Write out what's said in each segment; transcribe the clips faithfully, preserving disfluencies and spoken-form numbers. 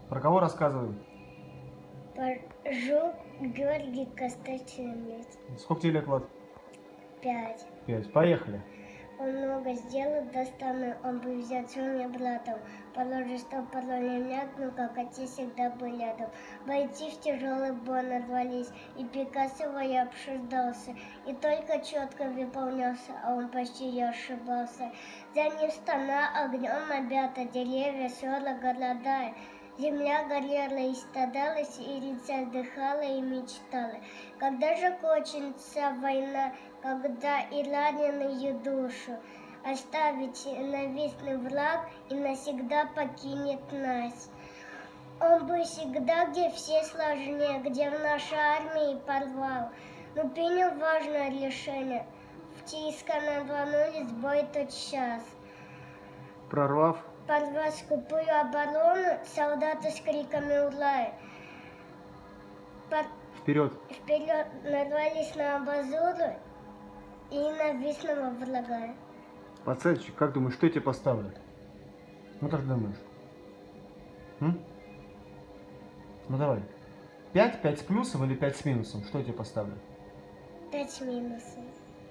Про кого рассказываю? Про Жук Георгий Косточный. Сколько тебе лет, Влад? Пять. Пять. Поехали. Он много сделал, достану, он бы взял своим братом. Положишь, что положил мягкую, как отец всегда был рядом. Бойцы в тяжелый бой нарвались, и приказ его я обсуждался. И только четко выполнялся, а он почти не ошибался. За ним стана огнем обята, деревья, села, города. Земля горела и страдалась, и лица вздыхала и мечтала. Когда же кончится война, когда и раненую душу оставить ненавистный враг и навсегда покинет нас. Он бы всегда, где все сложнее, где в нашей армии порвал, но принял важное решение. В Тискана рванулись в бой тот час. Прорвав. Порвав скупую оборону, солдаты с криками «Ура!» Под... Вперед. Вперед нарвались на амбразуру и ненавистного врага. Пацанчик, как думаешь, что я тебе поставлю? Ну как думаешь? М? Ну давай. Пять, пять с плюсом или пять с минусом? Что я тебе поставлю? Пять с минусом.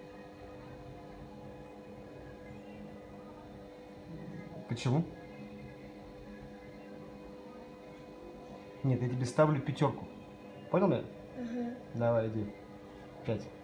Почему? Нет, я тебе ставлю пятерку. Понял меня? Угу. Давай, иди. Пять.